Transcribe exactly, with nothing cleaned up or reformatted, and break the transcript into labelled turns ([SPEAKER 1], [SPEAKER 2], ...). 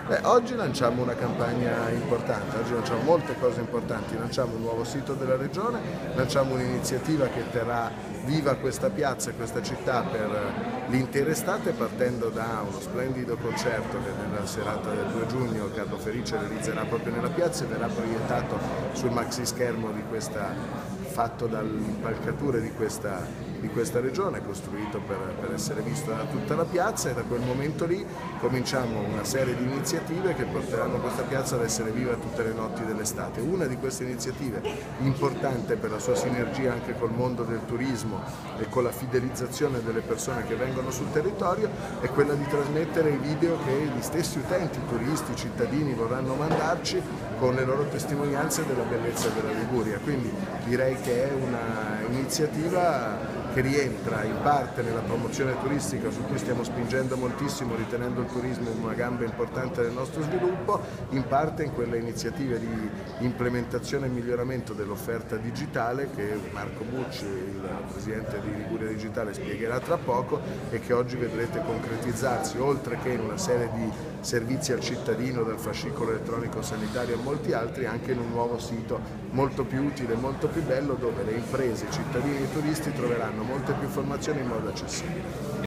[SPEAKER 1] Beh, oggi lanciamo una campagna importante, oggi lanciamo molte cose importanti, lanciamo un nuovo sito della Regione, lanciamo un'iniziativa che terrà viva questa piazza e questa città per l'intera estate, partendo da uno splendido concerto che nella serata del due giugno Carlo Ferice realizzerà proprio nella piazza e verrà proiettato sul maxi schermo di questa, fatto dalle impalcature di questa, di questa regione, costruito per, per essere visto da tutta la piazza, e da quel momento lì cominciamo una serie di iniziative che porteranno questa piazza ad essere viva tutte le notti dell'estate. Una di queste iniziative, importante per la sua sinergia anche col mondo del turismo e con la fidelizzazione delle persone che vengono sul territorio, è quella di trasmettere i video che gli stessi utenti, turisti, cittadini vorranno mandarci con le loro testimonianze della bellezza della Liguria. Quindi direi che è un'iniziativa che rientra in parte nella promozione turistica su cui stiamo spingendo moltissimo, ritenendo il turismo una gamba importante del nostro sviluppo, in parte in quelle iniziative di implementazione e miglioramento dell'offerta digitale che Marco Bucci, il presidente di Liguria Digitale, spiegherà tra poco e che oggi vedrete concretizzarsi, oltre che in una serie di servizi al cittadino, dal fascicolo elettronico sanitario a molti altri, anche in un nuovo sito molto più utile e molto più bello, dove le imprese, i cittadini e i turisti troveranno molte più informazioni in modo accessibile.